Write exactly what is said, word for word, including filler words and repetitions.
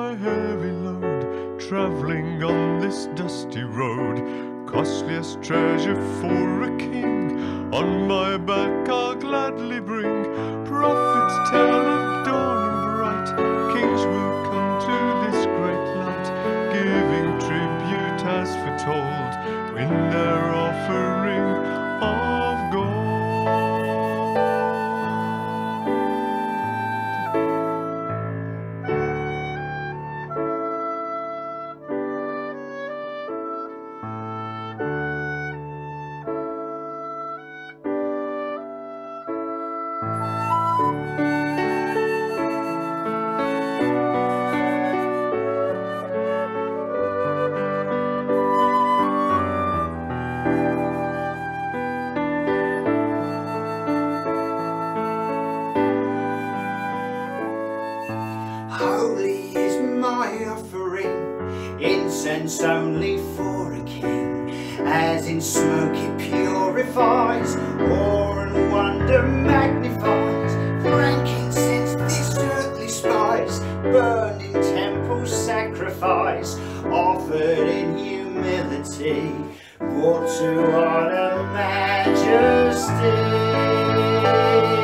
my heavy load, travelling on this dusty road. Costliest treasure for a king, on my back I'll gladly bring. Prophets tell of dawning bright, kings will come to this great light, giving tribute as foretold, in their offering of gold. Holy is my offering, incense only for a king, as in smoke it purifies, awe and wonder magnifies. Frankincense this earthly spice, burned in temple sacrifice, offered in humility, brought to honor majesty.